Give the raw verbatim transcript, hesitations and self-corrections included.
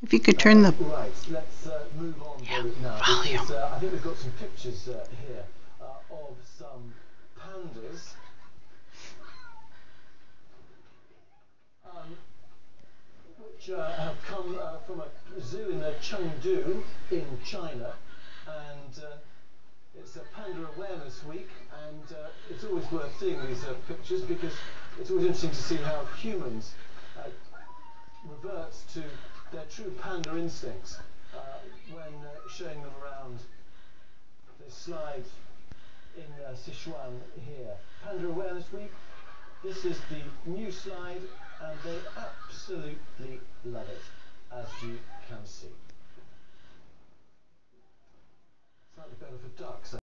If you could turn the uh, right, let's uh, move on yeah, now volume. because uh, I think we've got some pictures uh, here uh, of some pandas um, which uh, have come uh, from a zoo in uh, Chengdu in China, and uh, it's a Panda Awareness Week, and uh, it's always worth seeing these uh, pictures because it's always interesting to see how humans uh, revert to their true panda instincts uh, when uh, showing them around the slide in uh, Sichuan here. Panda Awareness Week, this is the new slide and they absolutely love it, as you can see. Slightly better for ducks.